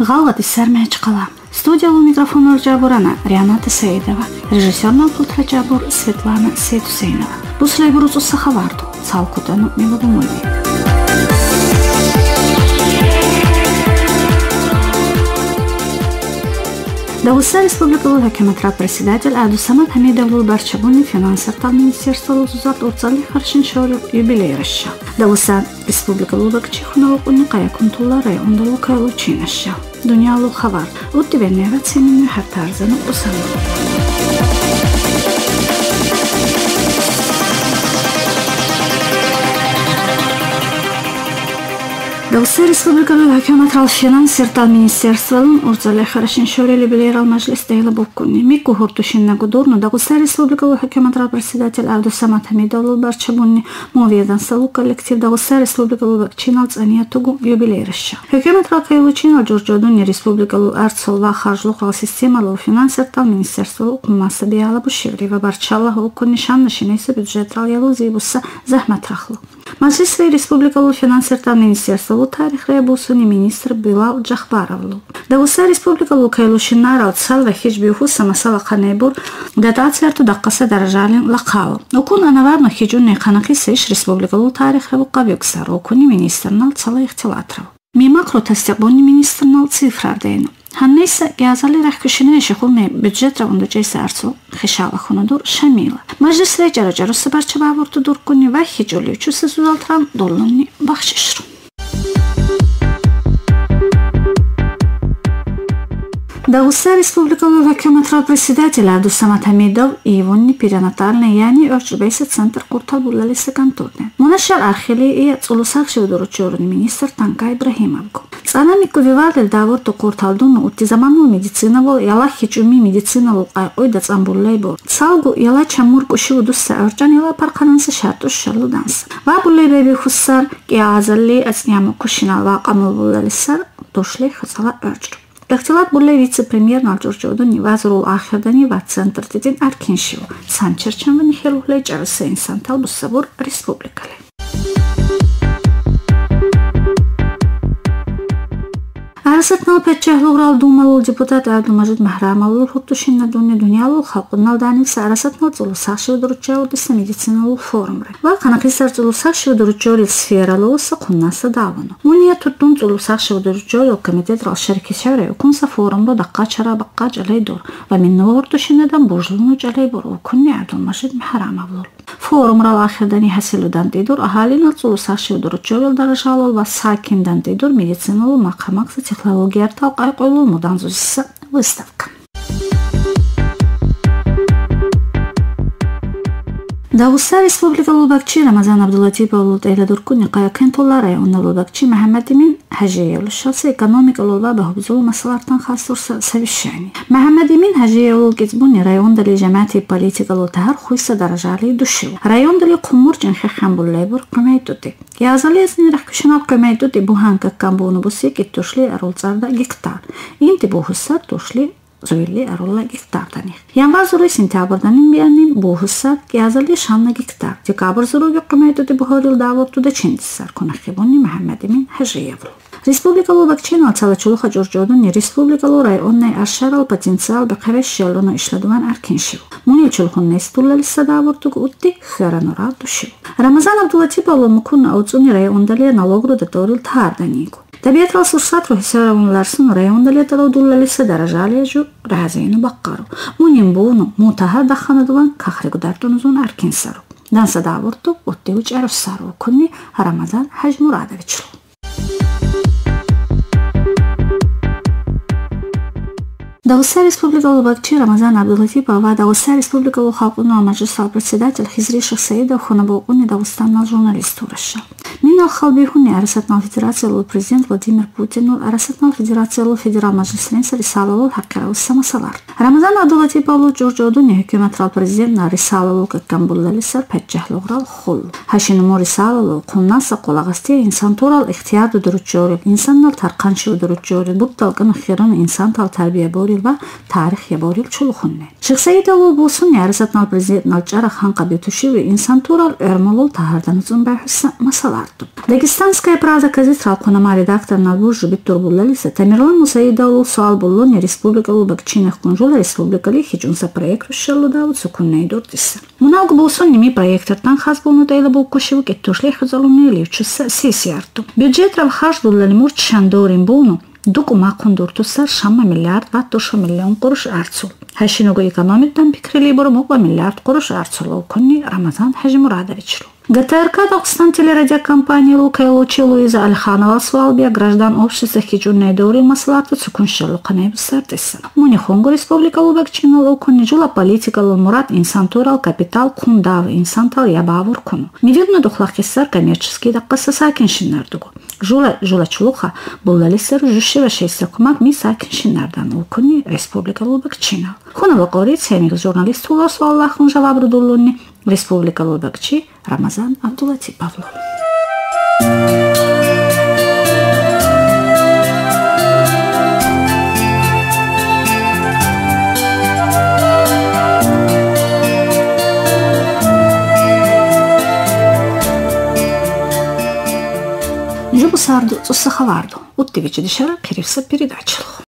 غلط السرمه قلا استوديو الميكروفون الجابورنا ريانات السيدة رежиссерنا البطرة جابور سветлана Сетусейнова بوصلي بروز الصخبارتو سالكوتانو ميلودوموني Дагестан республикалуу хөкүмәт председатель Абдусамат Хамидовлу барчабуни финансертал министерстволу зузат орцали харшин шорил юбилей расша. Дагестан республикалуу бакчи хуналук уникая кунтуллары ондалу кайлучин расша. Дунялу хабар. Утти бенневат сенин хартарзану усану. Дагестан республикалуу хөкүмәт финансертал министерстволун орцали харшин шорил юбилей Majlis deyla bokkunni miku hortushina gudurnu Дагестан республикалуу хөкүмәт председатель Абдусамат Хамидовлу барчабунни мовидан салу коллектив Дагестан республикалуу бакчинал цаниятугу юбилей расша. Хөкүмәт кайлучинал жоржодунни республикалуу арцолва харжлук системалуу финансертал министерстволу куммаса биала бушеври ва барчала бокkunni шаннышинеси бюджетрал ялузибуса захматрахлу. Majlis республикалуу финансертал министерстволу тарих ребусуни министр Билал Джахбаровлу. Дагестан республикалуу кайлучинал цал ва хич биухуса масала канебур датацияту даққаса даражалин лақау. Окун анаварно хичунни қанақи сеш республикалуу тарих ребу қабюксар окуни министрнал цала ихтилатрав. Мимакро тастиқбони министрнал цифрар дейну. Ханнейса язали рахкушине шихуме бюджет равунду джейса арцу хишала хунудур шамила. Majlis рейджаро сабарча бавурту дуркуни ва хичули учуса зузалтран долунни бахшишру. Дагестан республикалуу хөкүмәт председатель Абдусамат Хамидов ивонни перинатальный яни өчрбейсе центр куртал булалисе кантурне. Мунашар архили и цулусакши удуручурни министр Танка Ибрахимовку. Цанамику вивадел давурту курталдуну утти заману медицинавол яла хичуми медицинавол айой да цамбуллей бор. Салгу яла чамурку шиудусса örcan яла парканансы шартуш шарлуданс. Ва буллей реби хуссар киазалли ацняму кушинал ва камул булалисар дошлей хасала örчру. Ихтилат буллей вице-премьер налжоржодуни вазирул ахирдани ва центр дедин аркиншиу. Санчерчанвани хелухлей жарысы инсантал буссабур республикали. Арасатнал печчахлуграл думалул депутат Абдумажид Махрамалул хуттушинна дунялул халқуннал данилса арасатнал цулусакши удуруччау диса медициналул форумре. Ва қанақисар цулусакши удуруччорил сфералууса қуннаса давану. Муния туттун цулусакши удуруччорил комитетрал шеркишавре укунса форумро даққа чара баққа жалей дур. Ва миннува хуртушиннадан бужлуну жалей бур укунни Абдумажид Махрамалул. Форумрал ахирдани хасилудан дидур ахалинал цулусакши удуруччорил дарашалул ва сакиндан дидур медициналул мақамақса технологиялар талқай қойлуу мудан зузиса выставка. Дагестан республикалуу бакчи Рамазан Абдулатиповлу тейладуркуни каякентуллары онналуу бакчи Мухаммадимин Хажиевлу шалса экономикалуу ва бахбузулу масалартан хасурса совещание. Мухаммадимин Хажиевлу гизбуни райондали жамаати политикалуу тахар хуйса даражали душил. Райондали кумурчин хахамбуллай бур көмейтути. Язали эсни рахкушанал көмейтути буханка камбуну буси киттушли арулцарда гектар. Инти бухуса тушли Зуилли арула гектартаних. Январ зуруй сентябрданин биянин бухуссат язали шанна гектар. Декабр зуруй көмейтути бухорил давурту да чиндиссар конахибуни Мухаммадимин Хажиевлу. Республикалуу бакчинал цалачулуха жоржодуни республикалуу районнай аршарал потенциал бақавеш шеллуну ишладуан аркиншив. Муни чулхуннес туллалиса давуртугу утти хыранурал душив. Рамазан Абдулатиповлу мукунна ауцуни райондали налогру да торил таарданигу. Табиатрал сурсатру хисаравунларсыну райондали талаудуллалиса даражалиежу разину баққару. Мунин буну мутахар даханадуан кахригудартунузун аркинсару. Данса давурту утти уч аруссару кунни Рамазан Хажмурадовичлу. Дагестан республикалуу бакчи Рамазан Абдулатипов ва Дагестан республикалуу халқунал Majlis председатель Хизри Шахсаидов хунабоқуни Дагестаннал журналисту расша. Минал халбихуни Арасатнал федерациялуу президент Владимир Путинул Арасатнал федерациялуу федерал Majlisленса рисалалуу хаққарауса масалар. Рамазан Абдулатиповлу жоржодуни хөкүмәтрал президентна рисалалуу каккамбуллалисар пәччахлуграл хул. Хашинуму рисалалуу қуннаса қолагасти инсантурал ихтиярду дуручжорил инсаннал тарқанши удуручжорил бутталган хирун инсантал тарбия борил ва тарих яборил чулухунне. Шахсаидовлу бусуни Арасатнал президентнал чара ханқа бетушиви инсантурал өрмолул тахардан зумбахуса масаларту. Дагестанская правда газет ралконама редактор надбуржу биттур буллалиса Тамирлан Мусаидалу суал буллони республикалу бакчинах кунжула республикали хиджунса проект рушшалу давуд сукуннай дуртиса. Мунауг булсон ними проектертан хас булну дайла булкушиву кеттушлей хазалуни ливчуса сесиарту. Бюджет равхаш дуллали мурт шандорин булну дуку макун дуртуса шамма миллиард ва 2 миллион куруш арцул. Хашинугу экономиктан пикрили буру мугба миллиард куруш арцул конни Рамазан Хажи Мурадовичлу. ГТРК Дагестан телерадиокомпания Лукайлучи Луиза Альханова Свалбия граждан общества хиджунной дори масларта цукуншалу канайб сартиса. Мунихонгу республика Лубакчина лукуни жула политика лумурат инсантурал капитал кундав инсантал ябавур куну. Невидно духлахиссар коммерческий даккаса сакиншиннардугу. Жула чулуха буллалиссар жуши ва шейсакумак ми сакиншиннардан лукуни республика Лубакчина. Хуна вакорит семик журналист хулас валлахун жавабру дуллуни Республика Лубакчи Рамазан Абдулатипов. Джубу сарду сусахаварду. Уттивичи дешара перевса передачу.